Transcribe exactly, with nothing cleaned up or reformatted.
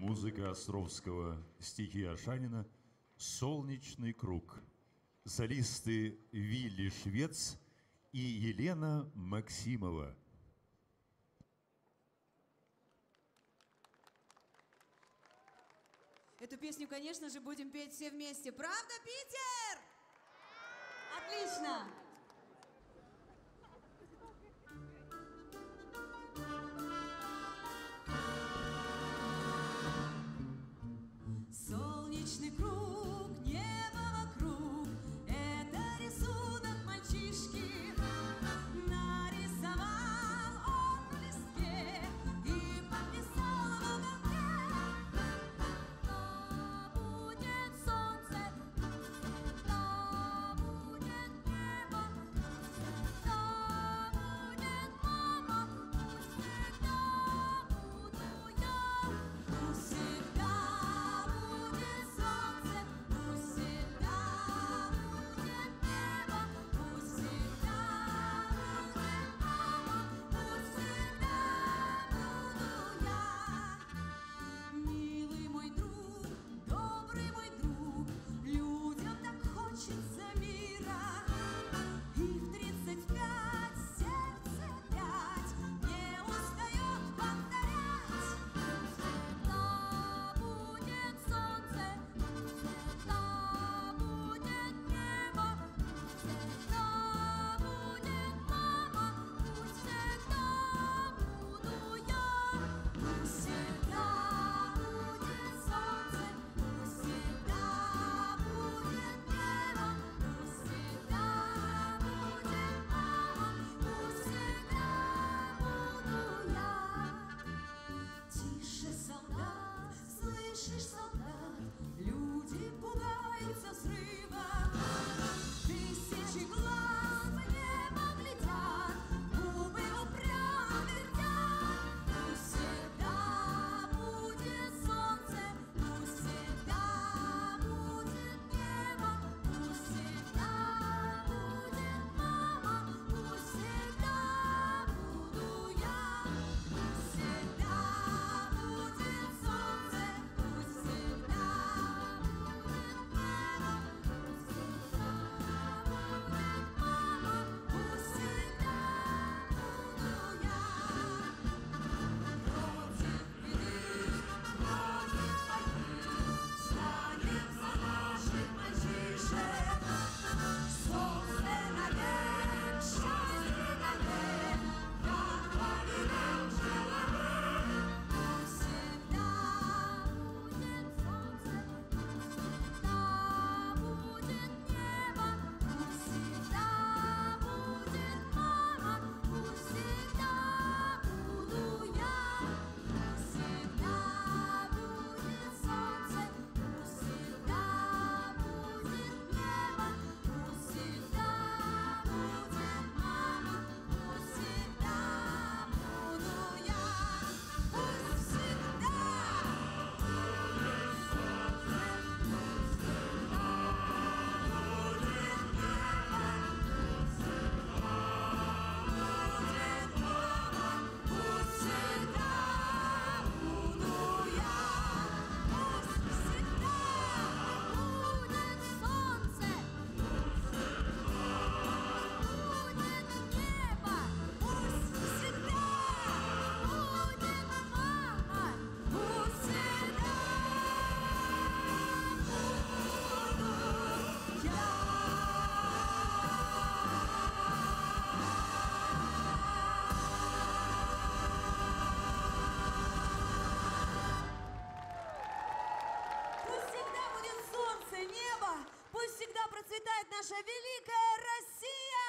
Музыка Островского, стихи Ашанина, «Солнечный круг». Солисты Вилли Швец и Елена Максимова. Эту песню, конечно же, будем петь все вместе. Правда, Питер? Отлично! Солнечный круг, небо вокруг, это рисунок мальчишки. Нарисовал он на листке и подписал в уголке. Да будет солнце, да будет небо, да будет мама, пусть всегда буду я, пусть всегда. Пусть всегда процветает наша великая Россия!